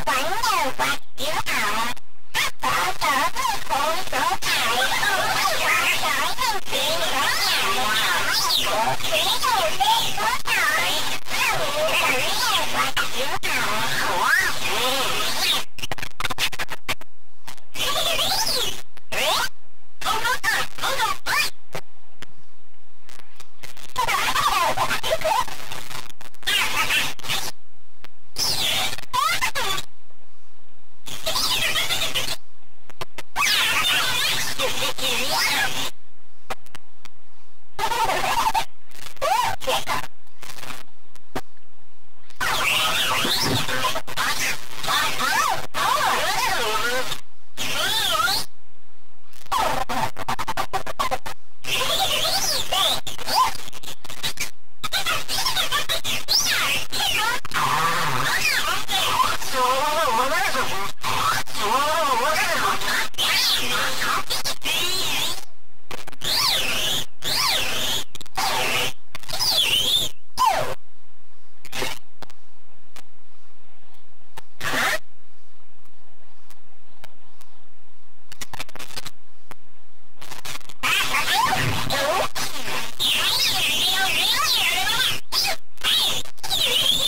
Bánh đều quạt chiếu ảo. Sở sở với khối số thải. Sở sở thông khí số thải. Của khí thổ khí số thải. Bánh đều quạt chiếu ảo.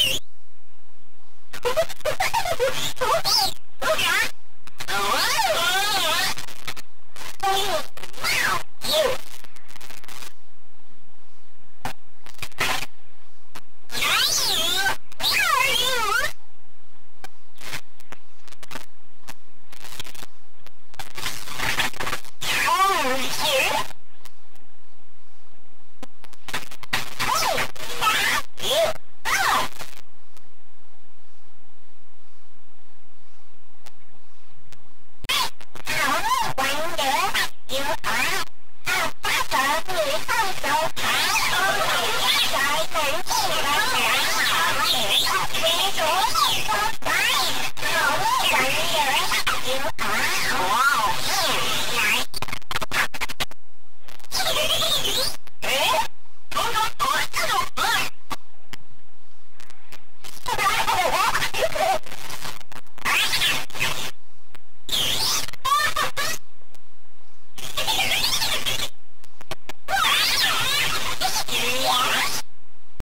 Oh,